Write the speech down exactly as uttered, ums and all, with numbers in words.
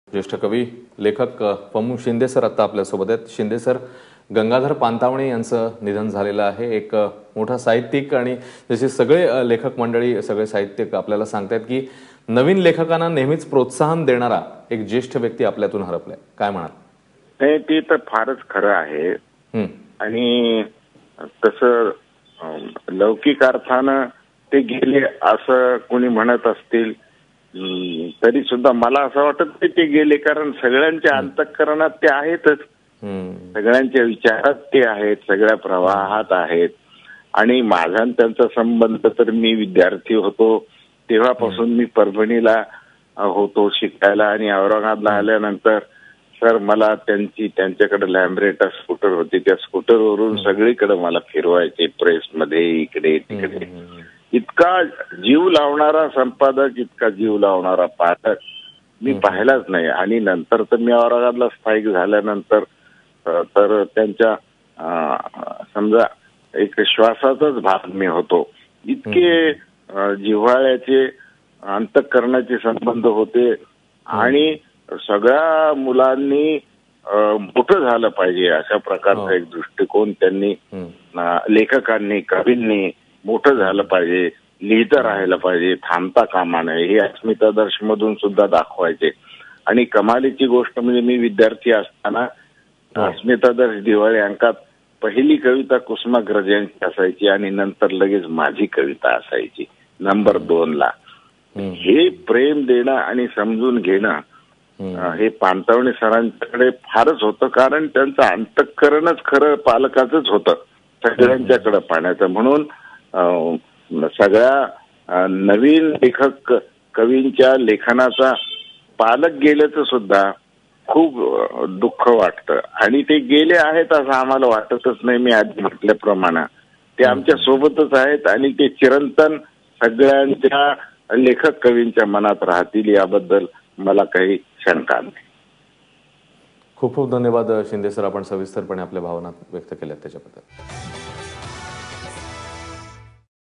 ज्येष्ठ कवी लेखक पमू शिंदे सर आता आपल्यासोबत आहेत। शिंदे सर, गंगाधर पानतावणे यांचं निधन झालेलं आहे। एक मोठा साहित्यिक आणि जसे सगळे लेखक मंडळी सगळे साहित्यिक आपल्याला सांगतात की नवीन लेखकांना नेहमीच प्रोत्साहन देणारा एक ज्येष्ठ व्यक्ती आपल्यातून हरपलाय, काय म्हणाल? नाही, ते तर फारच खरं आहे। आणि तसं लौकिक अर्थानं ते गेले असं कोणी म्हणत असतील तरी सुद्धा मला असं वाटत की ते गेले, कारण सगळ्यांच्या अंतःकरणात ते आहेतच, सगळ्यांच्या विचारात ते आहेत, सगळ्या प्रवाहात आहेत। आणि माझा त्यांचा संबंध तर मी विद्यार्थी होतो तेव्हापासून मी परभणीला होतो शिकायला, आणि औरंगाबादला आल्यानंतर सर मला त्यांची त्यांच्याकडे लॅम्ब्रेटा स्कूटर होती, त्या स्कूटरवरून सगळीकडे मला फिरवायचे, प्रेसमध्ये इकडे तिकडे। इतका जीव लावणारा संपादक, इतका जीव लावणारा पाठक मी पाहिलाच नाही। आणि नंतर तर मी औरंगाबादला स्थायिक झाल्यानंतर तर त्यांच्या समजा एक श्वासाचाच भाग मी होतो। इतके जिव्हाळ्याचे अंतःकरणाचे संबंध होते आणि सगळ्या मुलांनी मोठं झालं पाहिजे अशा प्रकारचा एक दृष्टिकोन त्यांनी, लेखकांनी कवींनी मोठं झालं पाहिजे, लिहितं राहायला पाहिजे, थांबता कामा नये, हे अस्मितादर्श मधून सुद्धा दाखवायचे। आणि कमालीची गोष्ट म्हणजे मी विद्यार्थी असताना अस्मितादर्श दिवाळी अंकात पहिली कविता कुसुमाग्रज यांची असायची आणि नंतर लगेच माझी कविता असायची नंबर दोन ला। हे प्रेम देणं आणि समजून घेणं हे पानतावणे सरांच्याकडे फारच होतं, कारण त्यांचं अंतःकरणच खरं पालकाचंच होतं सगळ्यांच्याकडे पाहण्याचं। म्हणून सगळ्या नवीन लेखक कवींच्या लेखनाचा पालक गेल्याचं सुद्धा खूप दुःख वाटतं, आणि ते गेले आहेत असं आम्हाला वाटतच नाही। मी आधी म्हटल्याप्रमाणे ते आमच्या सोबतच आहेत आणि ते चिरंतन सगळ्यांच्या लेखक कवींच्या मनात राहतील याबद्दल मला काही शंका नाही। खूप खूप धन्यवाद शिंदे सर, आपण सविस्तरपणे आपल्या भावना व्यक्त केल्यात त्याच्याबद्दल।